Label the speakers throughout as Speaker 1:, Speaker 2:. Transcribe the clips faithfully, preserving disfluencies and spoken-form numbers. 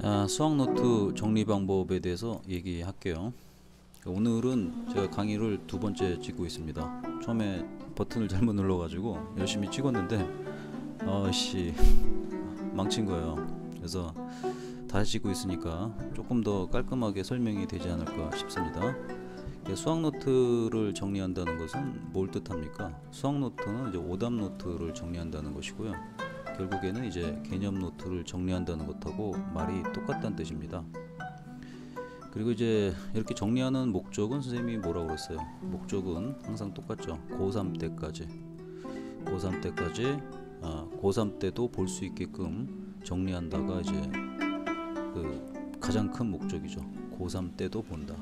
Speaker 1: 아, 수학 노트 정리 방법에 대해서 얘기할게요. 오늘은 제가 강의를 두 번째 찍고 있습니다. 처음에 버튼을 잘못 눌러가지고 열심히 찍었는데 아씨 망친 거예요. 그래서 다시 찍고 있으니까 조금 더 깔끔하게 설명이 되지 않을까 싶습니다. 수학 노트를 정리한다는 것은 뭘 뜻합니까? 수학 노트는 이제 오답 노트를 정리한다는 것이고요. 결국에는 이제 개념 노트를 정리한다는 것하고 말이 똑같다는 뜻입니다. 그리고 이제 이렇게 정리하는 목적은 선생님이 뭐라고 그랬어요? 목적은 항상 똑같죠. 고삼 때까지 고삼 때까지 아, 고삼 때도 볼 수 있게끔 정리한다가 이제 그 가장 큰 목적이죠. 고삼 때도 본다.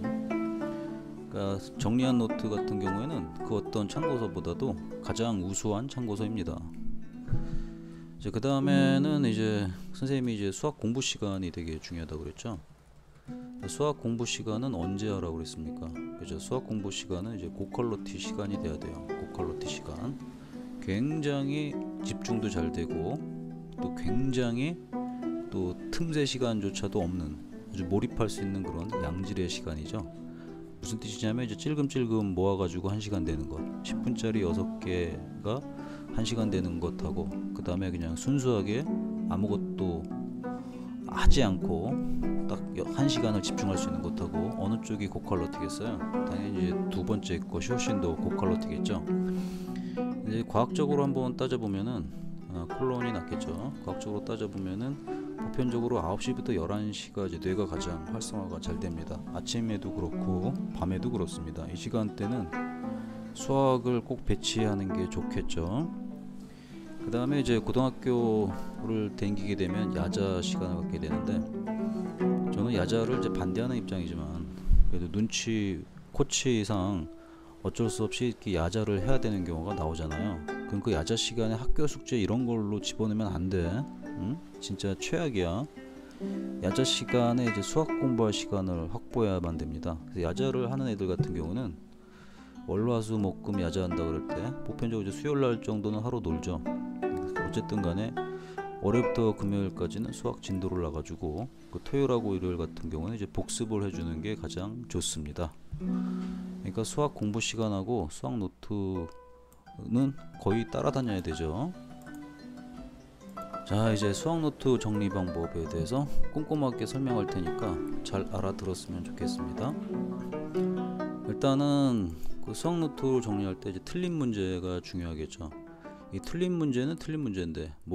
Speaker 1: 그러니까 정리한 노트 같은 경우에는 그 어떤 참고서보다도 가장 우수한 참고서입니다. 그 다음에는 이제 선생님이 이제 수학 공부 시간이 되게 중요하다고 그랬죠. 수학 공부 시간은 언제 하라고 그랬습니까? 그죠? 수학 공부 시간은 이제 고퀄리티 시간이 돼야 돼요. 고퀄리티 시간. 굉장히 집중도 잘 되고 또 굉장히 또 틈새 시간조차도 없는 아주 몰입할 수 있는 그런 양질의 시간이죠. 무슨 뜻이냐면 이제 찔금찔금 모아가지고 한 시간 되는 것, 십 분짜리 여섯 개가 한 시간 되는 것하고 그 다음에 그냥 순수하게 아무것도 하지 않고 딱 한 시간을 집중할 수 있는 것하고 어느 쪽이 고퀄리티겠어요? 당연히 이제 두 번째 것이 훨씬 더 고퀄리티겠죠. 이제 과학적으로 한번 따져보면은 어, 콜론이 낫겠죠. 과학적으로 따져보면은 보편적으로 아홉 시부터 열한 시가 이제 뇌가 가장 활성화가 잘 됩니다. 아침에도 그렇고 밤에도 그렇습니다. 이 시간대는 수학을 꼭 배치하는 게 좋겠죠. 그 다음에 이제 고등학교를 다니게 되면 야자 시간을 갖게 되는데 저는 야자를 이제 반대하는 입장이지만 그래도 눈치 코치상 어쩔 수 없이 이렇게 야자를 해야 되는 경우가 나오잖아요. 그럼 그 야자 시간에 학교 숙제 이런 걸로 집어넣으면 안 돼. 응? 진짜 최악이야. 야자 시간에 이제 수학 공부할 시간을 확보해야만 됩니다. 그래서 야자를 하는 애들 같은 경우는 월화수목금 야자한다 그럴 때 보편적으로 이제 수요일날 정도는 하루 놀죠. 어쨌든 간에 월요일부터 금요일까지는 수학 진도를 놔가지고 그 토요일하고 일요일 같은 경우는 이제 복습을 해주는 게 가장 좋습니다. 그러니까 수학 공부 시간하고 수학 노트는 거의 따라다녀야 되죠. 자, 이제 수학 노트 정리 방법에 대해서 꼼꼼하게 설명할 테니까 잘 알아들었으면 좋겠습니다. 일단은 그 수학 노트를 정리할 때 이제 틀린 문제가 중요하겠죠. 이 틀린 문제는 틀린 문제인데